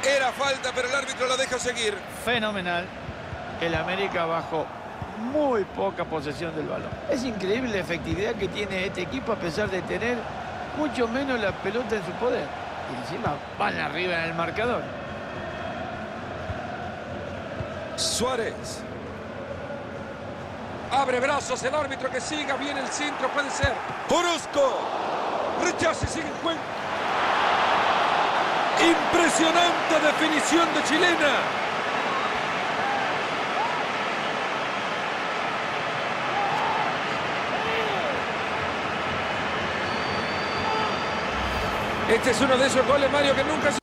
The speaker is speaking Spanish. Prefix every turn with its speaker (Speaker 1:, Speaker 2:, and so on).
Speaker 1: Era falta, pero el árbitro la deja seguir.
Speaker 2: Fenomenal. El América bajó muy poca posesión del balón. Es increíble la efectividad que tiene este equipo a pesar de tener mucho menos la pelota en su poder. Y encima van arriba en el marcador.
Speaker 1: Suárez.
Speaker 3: Abre brazos el árbitro, que siga bien el centro, puede ser.
Speaker 1: Orozco.
Speaker 3: Rechace, sigue en juego.
Speaker 1: Impresionante definición de Chilena.
Speaker 3: Este es uno de esos goles, Mario, que nunca